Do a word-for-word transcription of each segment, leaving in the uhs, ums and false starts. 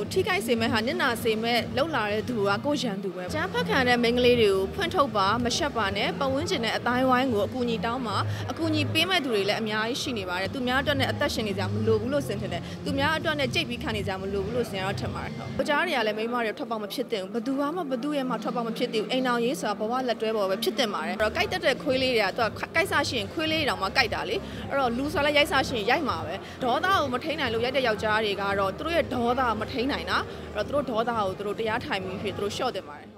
ထိခိုက်စေမဲ့ဟာညနာစေမဲ့လောက်လာတဲ့သူကကိုရန်သူပဲကျန်းဖက်ခံတဲ့မိန်းကလေးတွေကိုဖွင့်ထုတ်ပါမရှက်ပါနဲ့ပတ်ဝန်းကျင်နဲ့အတိုင်းဝိုင်းကိုအကူအညီတောင်းပါအကူအညီပေးမဲ့သူတွေလည်းအများကြီးရှိနေပါတယ်သူများအတွက်နဲ့အသက်ရှင်နေကြမလို့ဘူးလို့ဆင်ထင်တယ်သူများအတွက်နဲ့ကြိတ်ပြီးခံနေကြမလို့ဘူးလို့ဆင်ရတော့ထင်ပါတယ်ဟုတ်ကြားတွေကလည်းမိန်းမတွေထွက်ပေါက်မဖြစ်တဲ့ဘူးဘသူမှဘသူရဲ့မှထွက်ပေါက်မဖြစ်တဲ့ဘူးအိမ်အောင်ရေးဆိုတာဘဝလက်တွဲပေါ်ပဲဖြစ်တင်ပါတယ်အဲ့တော့ကြိုက်တတ်တဲ့ခွေးလေးတွေကသူကကြိုက်စားရှိရင်ခွေးလေးတောင်မှကြိုက်တာလေအဲ့တော့လူဆိုလည်းရိုက်စားရှိရင်ရိုက်မှာပဲဒေါသကိုမထိန်နိုင်လို့ရိုက်တဲ့ယောက်ျားတွေကတော့သူတို့ရဲ့ဒေါသမထိန်နိုင်တာအဲ့တော့သူတို့ဒေါသကိုသူတို့တရားထိုင်ပြီးဖြစ်သူတို့ရှော့တင်ပါတယ်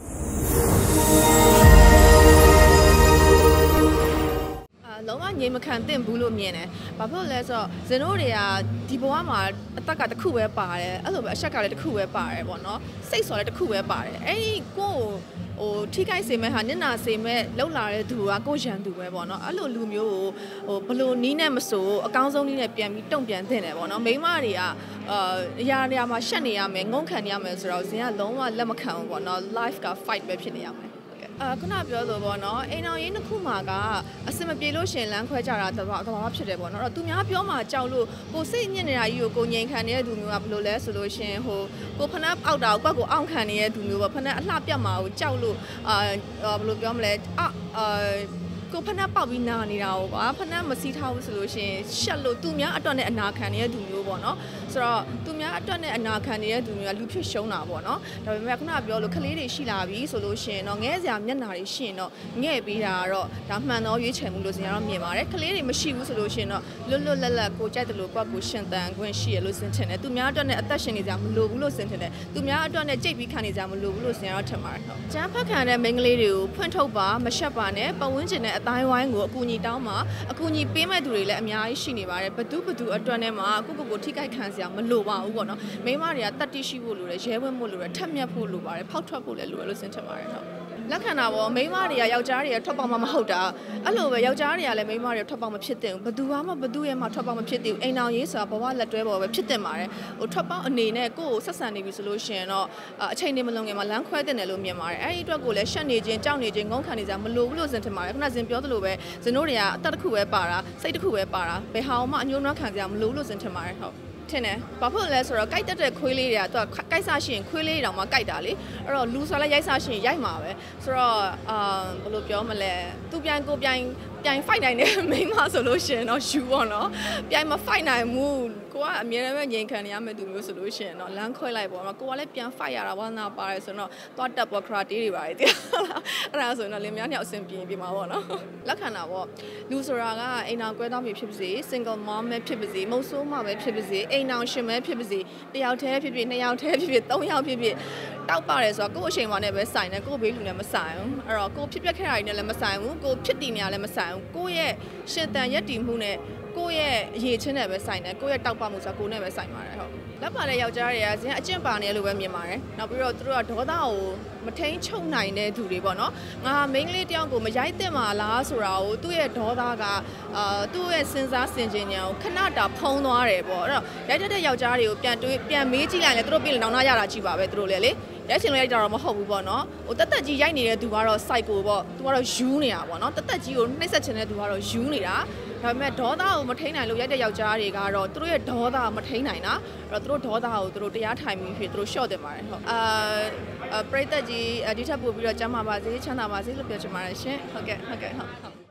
လုံးဝငြိမ်မခံသင့်ဘူးလို့မြင်တယ်။ဘာဖြစ်လို့လဲဆိုတော့ဇင်တို့တွေကဒီဘဝမှာအသက်ကတစ်ခုပဲပါတယ်အဲ့လိုပဲအချက်ကလည်းတစ်ခုပဲပါတယ်ပေါ့နော်။စိတ်ဆိုလည်းတစ်ခုပဲပါတယ်။အဲ့ဒီကိုယ်ဟိုထိခိုက်စေမဲ့ဟာညနာစေမဲ့လောက်လာတဲ့သူကကိုရန်သူပဲပေါ့နော်။အဲ့လိုလူမျိုးကိုဟိုဘလို့နီးနဲ့မဆိုအကောင်းဆုံးနီးနဲ့ပြန်ပြီးတုံ့ပြန်သင့်တယ်ပေါ့နော်။မိန်းမတွေကအာအရာရာမှာရှက်နေရမယ်ငုံခံနေရမယ်ဆိုတော့ဇင်ကလုံးဝလက်မခံဘူးပေါ့နော်။ life က fight ပဲဖြစ်နေရမယ်အာခုနပြောလို့ပေါ့နော်အိမ်အောင်ရေးနှစ်ခုမှာကအစမပြေလို့ရှင်လမ်းခွဲကြတာတဘာတဘာဖြစ်တယ်ပေါ့နော်အဲ့တော့သူများပြောမှကြောက်လို့ကိုစိတ်ညစ်နေတာကြီးကိုကိုငြိမ်ခံနေတဲ့သူမျိုးကဘယ်လိုလဲဆိုလို့ရှင်ဟိုကိုဖနက်အောက်တာကိုကွက်ကိုအောင့်ခံနေတဲ့သူမျိုးပေါ့ဖနက်အလှပြတ်မှာကိုကြောက်လို့အာဘယ်လိုပြောမလဲအာကိုဖနက်ပေါက်ပြီးနာနေတာဟောကွာဖနက်မစီးထားဘူးဆိုလို့ရှင်ရှက်လို့သူများအတွက်နဲ့အနာခံနေတဲ့သူမျိုးပေါ့နော်ဆိုတော့သူများအတွက်နဲ့အနာခံနေတဲ့သူမျိုးကလူဖြစ်ရှုံးတာပေါ့နော်ဒါပေမဲ့ခုနပြောလို့ကလေးတွေရှိလာပြီဆိုလို့ရှင်တော့ငဲစရာမျက်နှာတွေရှိရင်တော့ငဲ့ပေးတာကတော့ဒါမှန်တော့ရွေးချယ်မှုလို့စင်ရတော့မြင်ပါတယ်ကလေးတွေမရှိဘူးဆိုလို့ရှင်တော့လွတ်လွတ်လပ်လပ်ကိုကြိုက်တယ်လို့ကွက်ကိုရှင်တန်ခွင့်ရှိရလို့စင်ထင်တယ်သူများအတွက်နဲ့အသက်ရှင်နေကြမလို့ဘူးလို့စင်ထင်တယ်သူများအတွက်နဲ့ကြိတ်ပြီးခံနေကြမလို့ဘူးလို့စင်ရတော့ထင်ပါတယ်ဟုတ်ကျန်းဖက်ခံတဲ့မိန်းကလေးတွေကိုဖွင့်ထုတ်ပါမရှက်ပါနဲ့ပတ်ဝန်းကျင်နဲ့အတိုင်းဝိုင်းကိုအကူအညီတောင်းပါအကူအညီပေးမဲ့သူတွေလည်းအများကြီးရှိနေပါတယ်ဘသူဘသူအတွက်နဲ့မှကိုကိုကိုထိခိုက်ခံစရာမလိုပါဘူးပေါ့နော်မိန်းမတွေကတတ်တိရှိဖို့လိုတယ်ရဲဝင့်ဖို့လိုတယ်ထက်မြက်ဖို့လိုပါတယ်ဖောက်ထွက်ဖို့လည်းလိုတယ်လို့စင်ထင်ပါတယ်ဟုတ်လက်ခံတာပေါ့မိန်းမတွေကယောက်ျားတွေကထွက်ပေါက်မှမဟုတ်တာအဲ့လိုပဲယောက်ျားတွေကလည်းမိန်းမတွေထွက်ပေါက်မဖြစ်တဲ့ဘူးဘသူမှဘသူရဲ့မှထွက်ပေါက်မဖြစ်တဲ့ဘူးအိမ်အောင်ရေးဆိုတာဘဝလက်တွဲပေါ်ပဲဖြစ်တင်ပါတယ်ဟိုထွက်ပေါက်အနေနဲ့ကိုယ့်ကိုဆက်ဆံနေပြီဆိုလို့ရှိရင်တော့အချိန်နေမလုံးငယ်မှာလမ်းခွဲတင်တယ်လို့မြင်ပါတယ်အဲ့ဒီအတွက်ကိုလည်းရှက်နေခြင်းကြောက်နေခြင်းငုံခံနေကြမလိုဘူးလို့စင်ထင်ပါတယ်ခုနကစင်ပြောသလိုပဲဇင်တို့တွေကအသက်တစ်ခုပဲပါတာစိတ်တစ်ခုပဲပါတာဘယ်ဟာမှအညှိုးနှွမ်းခံကြမလိုဘူးလို့စင်ထင်ပါတယ်ဟုတ်ထင်တယ်ဘာဖြစ်လဲဆိုတော့ကြိုက်တတ်တဲ့ခွေးလေးတွေကသူကကြိုက်စားရှိရင်ခွေးလေးတောင်မှကြိုက်တာလေအဲ့တော့လူဆိုလည်းရိုက်စားရှိရင်ရိုက်မှာပဲဆိုတော့အာဘယ်လိုပြောမလဲသူပြန်ကိုပြန်ပြိုင် fight နိုင်တဲ့မိန်းမဆိုလို့ရှိရင်တော့ယူပေါ့နော်ပြိုင်မ fight နိုင်ဘူးကိုကအမြဲတမ်းငြိမ်ခံနေရမယ့်သူမျိုးဆိုလို့ရှိရင်တော့လမ်းခွဲလိုက်ပေါ့နော်ကိုကလည်းပြန် fight ရတာဝါနာပါတယ်ဆိုတော့သွားတက်ပေါ် karate တွေပါတယ်တိအဲ့ဒါဆိုရင်တော့လင်မယားနှစ်ယောက်အဆင်ပြေပြီမှာပေါ့နော်လက်ခံတာပေါ့လူဆိုတာကအိမ်အောင်ကွဲသားမိဖြစ်ပါစေ single mom ပဲဖြစ်ပါစေမုတ်ဆိုးမပဲဖြစ်ပါစေအိမ်အောင်ရှင်ပဲဖြစ်ပါစေတယောက်တည်းဖြစ်ဖြစ်နှစ်ယောက်တည်းဖြစ်ဖြစ်သုံးယောက်ဖြစ်ဖြစ်တောက်ပါတယ်ဆိုတော့ကိုယ့်အချိန်မှနဲ့ပဲဆိုင်တယ်ကိုယ့်ဘေးလူနဲ့မဆိုင်ဘူးအဲ့တော့ကိုဖြစ်ပျက်ခဲ့တာတွေနဲ့လည်းမဆိုင်ဘူးကိုဖြစ်တည်နေရလည်းမဆိုင်ဘူးကိုယ့်ရဲ့ရှင်တန်ရက်တည်မှုနဲ့ကိုယ့်ရဲ့အရေးချင်းနဲ့ပဲဆိုင်တယ်ကိုယ့်ရဲ့တောက်ပမှုဆိုတာကိုယ်နဲ့ပဲဆိုင်ပါတယ်ဟုတ်လက်ပါတဲ့ယောက်ျားတွေကဇင်အကျင့်ပါနေလို့ပဲမြင်ပါတယ်နောက်ပြီးတော့သူတို့ကဒေါသကိုမထိန်ချုပ်နိုင်တဲ့သူတွေပေါ့နော်ငါမိန်းကလေးတယောက်ကိုမရိုက်သင့်ပါလားဆိုတာကိုသူ့ရဲ့ဒေါသကအာသူ့ရဲ့စဉ်းစားဆင်ခြင်ဉာဏ်ကိုခဏတာဖုံးသွားတယ်ပေါ့အဲ့တော့ရိုက်တတ်တဲ့ယောက်ျားတွေကိုပြန်တွေးပြန်မေးကြည့်လိုက်ရင်သူတို့ပြင်လောင်နာရတာကြည့်ပါပဲသူတို့လည်းလေရိုက်ချင်လို့ရိုက်ကြတော့မဟုတ်ဘူးပေါ့နော်ဟိုတက်တက်ကြီးရိုက်နေတဲ့သူကတော့ psycho ပေါ့သူကတော့ယူနေတာပေါ့နော်တက်တက်ကြီးကိုနှိပ်စက်ချင်တဲ့သူကတော့ယူနေတာဒါပေမဲ့ဒေါသကိုမထိန်နိုင်လို့ရိုက်တဲ့ယောက်ျားတွေကတော့သူတို့ရဲ့ဒေါသမထိန်နိုင်တာအဲ့တော့သူတို့ဒေါသကိုသူတို့တရားထိုင်ပြီးဖြစ်သူတို့ရှော့တင်ပါတယ်ဟုတ်အာပရိသတ်ကြီးဒီထက်ပို့ပြီးတော့ကျမ်းမာပါစေချမ်းသာပါစေလို့ပြောချင်ပါတယ်ရှင်ဟုတ်ကဲ့ဟုတ်ကဲ့ဟုတ်